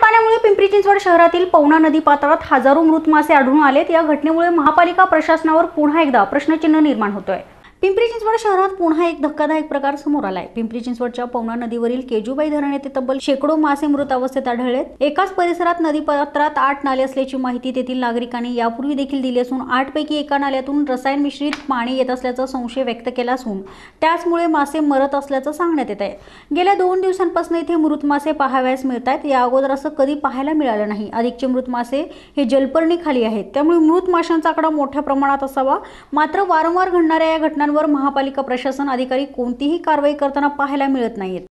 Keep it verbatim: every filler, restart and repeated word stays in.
पाण्यामुळे पिंपरी चिंचवड शहरातील पवना नदी पात्रात हजारो मृत मासे आढळून आलेत। या घटनेमुळे महापालिका प्रशासनावर पुन्हा एकदा प्रश्नचिन्ह निर्माण होतोय। पिंपरी चिंचवड शहरात पुन्हा एक धक्कादायक प्रकार समोर आलाय। पिंपरी चिंचवडच्या पवना नदीवरील केजूबाई धरण येथे तब्बल शेकडो मासे मृत अवस्थेत आढळलेत। एकाच परिसरात नदी पात्रात आठ नाले असल्याची माहिती तेथील नागरिकांनी यापूर्वी देखील दिली असून आठ पैकी एका नाल्यातून रसायन मिश्रित पाणी येत असल्याचा संशय व्यक्त केला असून त्याचमुळे मासे मरत असल्याचं सांगण्यात येत आहे। गेल्या दोन दिवसांपासून इथे मृत मासे पाहावयास मिळत आहेत। या अगोदर असं कधी पाहायला मिळालं नाही। अधिकचे मृत मासे हे जलपर्णी खाली आहेत, त्यामुळे मृत माशांचा आकडा मोठ्या प्रमाणात असावा। मात्र वारंवार घडणाऱ्या या घटनांवर महापालिका प्रशासन अधिकारी कोणतीही कारवाई करताना पाहायला मिळत नाहीत।